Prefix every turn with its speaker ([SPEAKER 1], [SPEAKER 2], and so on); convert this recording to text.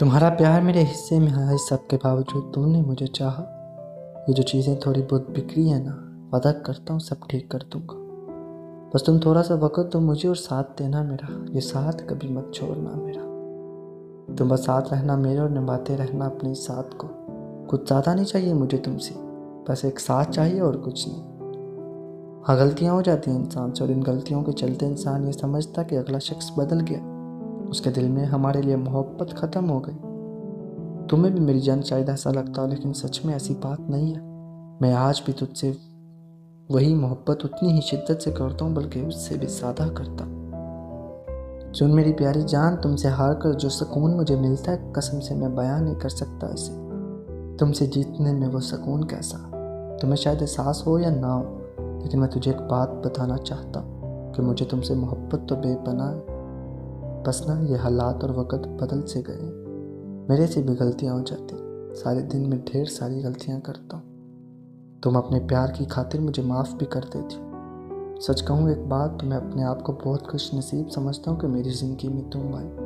[SPEAKER 1] तुम्हारा प्यार मेरे हिस्से में है, इस सब के बावजूद तुमने मुझे चाहा। ये जो चीज़ें थोड़ी बहुत बिगड़ी है ना, वादा करता हूँ सब ठीक कर दूंगा। बस तुम थोड़ा सा वक्त दो मुझे और साथ देना मेरा, ये साथ कभी मत छोड़ना मेरा। तुम बस साथ रहना मेरे और निभाते रहना अपने साथ को। कुछ ज़्यादा नहीं चाहिए मुझे तुमसे, बस एक साथ चाहिए और कुछ नहीं। हाँ, गलतियाँ हो जाती हैं इंसान से, और इन गलतियों के चलते इंसान ये समझता कि अगला शख्स बदल गया, उसके दिल में हमारे लिए मोहब्बत ख़त्म हो गई। तुम्हें भी मेरी जान शायद ऐसा लगता हो, लेकिन सच में ऐसी बात नहीं है। मैं आज भी तुझसे वही मोहब्बत उतनी ही शिद्दत से करता हूँ, बल्कि उससे भी ज़्यादा करता हूँ। सुन मेरी प्यारी जान, तुमसे हार कर जो सुकून मुझे मिलता है, कसम से मैं बयान नहीं कर सकता इसे। तुमसे जीतने में वो सुकून कैसा, तुम्हें शायद एहसास हो या ना हो, लेकिन मैं तुझे एक बात बताना चाहता हूँ कि मुझे तुमसे मोहब्बत तो बेपनाह है। बस ना ये हालात और वक्त बदल से गए, मेरे से भी गलतियाँ हो जाती, सारे दिन में ढेर सारी गलतियाँ करता हूँ। तुम अपने प्यार की खातिर मुझे माफ़ भी कर देती हो। सच कहूँ एक बात, तो मैं अपने आप को बहुत खुश नसीब समझता हूँ कि मेरी ज़िंदगी में तुम आई।